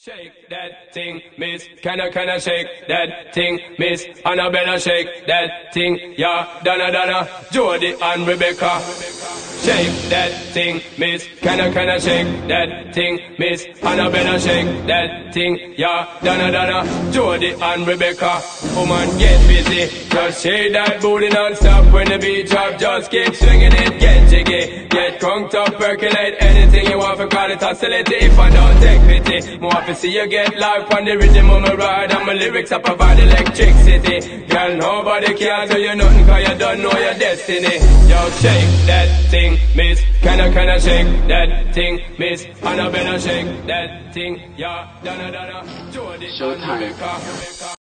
Shake that thing, miss. Can I shake that thing, miss? Annabella, shake that thing, yeah. Donna, Jody and Rebecca. Shake that thing, miss. Can I shake that thing, miss? Annabella, shake that thing, yeah. Donna, Jody and Rebecca. Woman, get busy. Just shake that booty non-stop when the beat drop. Just keep swinging it, get jiggy. Get crunked up, percolate anything you want for call it oscillate. If I don't take pity, more to see you get live on the rhythm of my ride. And my lyrics up about electricity. Girl, nobody can tell you nothing cause you don't know your destiny. Yo, shake that thing, miss. Can I shake that thing, miss? Annabella, shake that thing, yeah. Donna, Jody and Rebecca.